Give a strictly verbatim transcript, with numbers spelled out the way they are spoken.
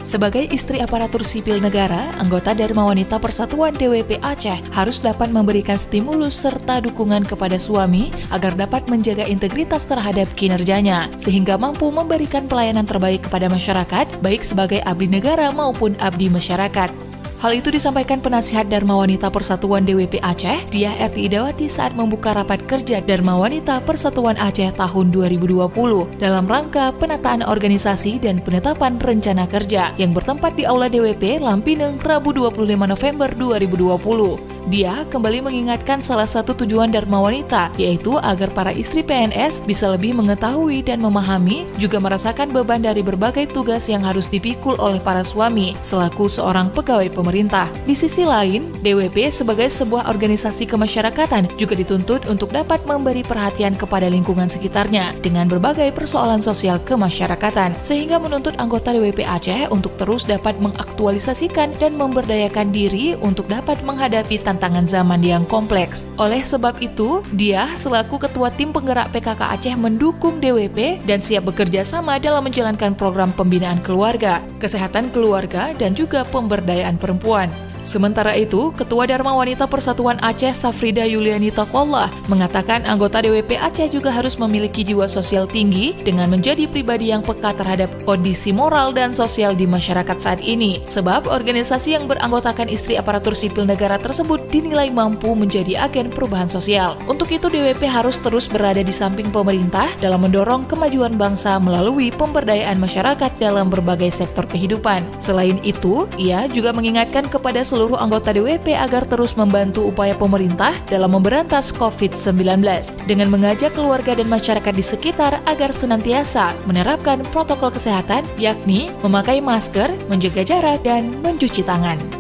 Sebagai istri aparatur sipil negara, anggota Dharma Wanita Persatuan D W P Aceh harus dapat memberikan stimulus serta dukungan kepada suami agar dapat menjaga integritas terhadap kinerjanya, sehingga mampu memberikan pelayanan terbaik kepada masyarakat, baik sebagai abdi negara maupun abdi masyarakat. Hal itu disampaikan penasihat Dharma Wanita Persatuan D W P Aceh, Diah R T Idawati saat membuka rapat kerja Dharma Wanita Persatuan Aceh tahun dua ribu dua puluh dalam rangka penataan organisasi dan penetapan rencana kerja yang bertempat di Aula D W P Lampineng, Rabu dua puluh lima November dua ribu dua puluh. Dia kembali mengingatkan salah satu tujuan Dharma Wanita, yaitu agar para istri P N S bisa lebih mengetahui dan memahami, juga merasakan beban dari berbagai tugas yang harus dipikul oleh para suami, selaku seorang pegawai pemerintah. Di sisi lain, D W P sebagai sebuah organisasi kemasyarakatan juga dituntut untuk dapat memberi perhatian kepada lingkungan sekitarnya dengan berbagai persoalan sosial kemasyarakatan, sehingga menuntut anggota D W P Aceh untuk terus dapat mengaktualisasikan dan memberdayakan diri untuk dapat menghadapi tantangan tantangan zaman yang kompleks. Oleh sebab itu, dia selaku Ketua Tim Penggerak P K K Aceh mendukung D W P dan siap bekerja sama dalam menjalankan program pembinaan keluarga, kesehatan keluarga, dan juga pemberdayaan perempuan. Sementara itu, Ketua Dharma Wanita Persatuan Aceh Safrida Yuliani Taqwallah mengatakan anggota D W P Aceh juga harus memiliki jiwa sosial tinggi dengan menjadi pribadi yang peka terhadap kondisi moral dan sosial di masyarakat saat ini. Sebab organisasi yang beranggotakan istri aparatur sipil negara tersebut dinilai mampu menjadi agen perubahan sosial. Untuk itu, D W P harus terus berada di samping pemerintah dalam mendorong kemajuan bangsa melalui pemberdayaan masyarakat dalam berbagai sektor kehidupan. Selain itu, ia juga mengingatkan kepada seluruh anggota D W P agar terus membantu upaya pemerintah dalam memberantas covid sembilan belas dengan mengajak keluarga dan masyarakat di sekitar agar senantiasa menerapkan protokol kesehatan, yakni memakai masker, menjaga jarak, dan mencuci tangan.